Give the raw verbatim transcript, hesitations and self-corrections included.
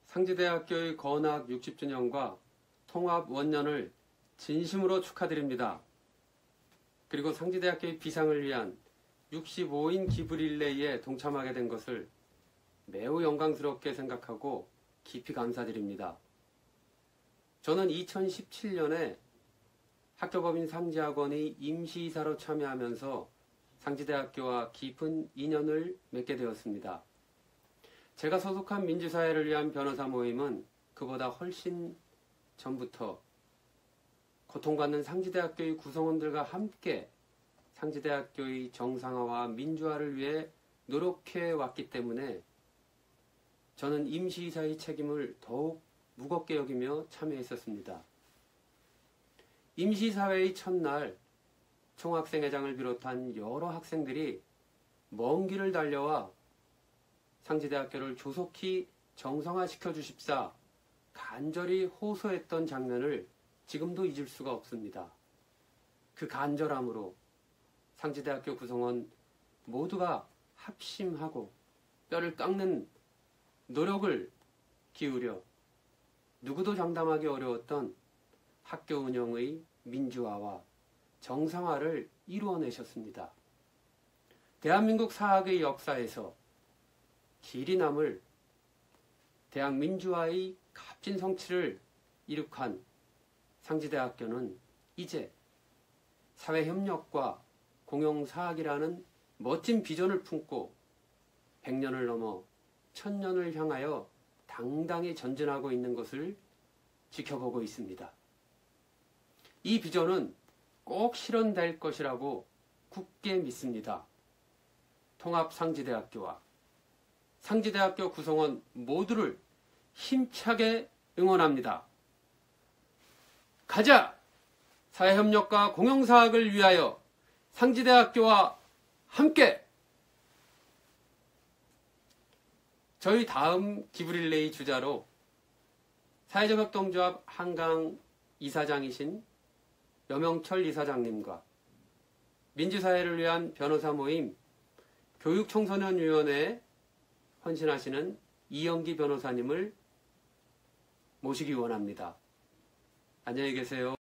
상지대학교의 건학 육십 주년과 통합 원년을 진심으로 축하드립니다. 그리고 상지대학교의 비상을 위한 육십오 인 기부 릴레이에 동참하게 된 것을 매우 영광스럽게 생각하고 깊이 감사드립니다. 저는 이천십칠 년에 학교법인 상지학원의 임시이사로 참여하면서 상지대학교와 깊은 인연을 맺게 되었습니다. 제가 소속한 민주사회를 위한 변호사 모임은 그보다 훨씬 전부터 고통받는 상지대학교의 구성원들과 함께 상지대학교의 정상화와 민주화를 위해 노력해 왔기 때문에 저는 임시이사의 책임을 더욱 무겁게 여기며 참여했었습니다. 임시사회의 첫날 총학생회장을 비롯한 여러 학생들이 먼 길을 달려와 상지대학교를 조속히 정상화시켜 주십사 간절히 호소했던 장면을 지금도 잊을 수가 없습니다. 그 간절함으로 상지대학교 구성원 모두가 합심하고 뼈를 깎는 노력을 기울여 누구도 장담하기 어려웠던 학교 운영의 민주화와 정상화를 이루어내셨습니다. 대한민국 사학의 역사에서 길이 남을 대학 민주화의 값진 성취를 이룩한 상지대학교는 이제 사회협력과 공영사학이라는 멋진 비전을 품고 백 년을 넘어 천 년을 향하여 당당히 전진하고 있는 것을 지켜보고 있습니다. 이 비전은 꼭 실현될 것이라고 굳게 믿습니다. 통합 상지대학교와 상지대학교 구성원 모두를 힘차게 응원합니다. 가자! 사회협력과 공영사학을 위하여 상지대학교와 함께! 저희 다음 기부릴레이 주자로 사회적협동조합 한강 이사장이신 여명철 이사장님과 민주사회를 위한 변호사 모임 교육청소년위원회에 헌신하시는 이영기 변호사님을 모시기 원합니다. 안녕히 계세요.